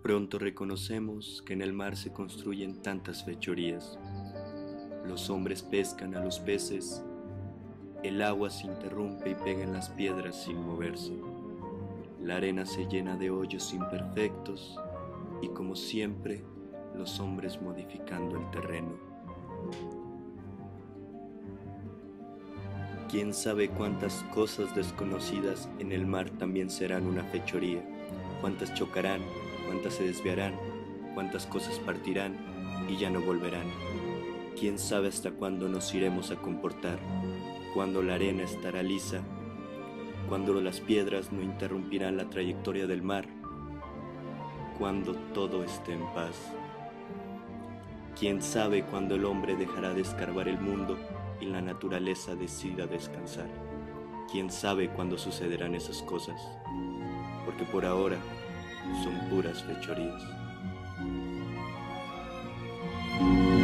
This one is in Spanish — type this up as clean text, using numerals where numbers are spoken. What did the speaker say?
Pronto reconocemos que en el mar se construyen tantas fechorías. Los hombres pescan a los peces, el agua se interrumpe y pega en las piedras sin moverse. La arena se llena de hoyos imperfectos y, como siempre, los hombres modificando el terreno. ¿Quién sabe cuántas cosas desconocidas en el mar también serán una fechoría? ¿Cuántas chocarán? ¿Cuántas se desviarán? ¿Cuántas cosas partirán y ya no volverán? ¿Quién sabe hasta cuándo nos iremos a comportar? ¿Cuándo la arena estará lisa? ¿Cuándo las piedras no interrumpirán la trayectoria del mar? ¿Cuándo todo esté en paz? ¿Quién sabe cuándo el hombre dejará de escarbar el mundo y la naturaleza decida descansar? ¿Quién sabe cuándo sucederán esas cosas? Porque por ahora son puras fechorías.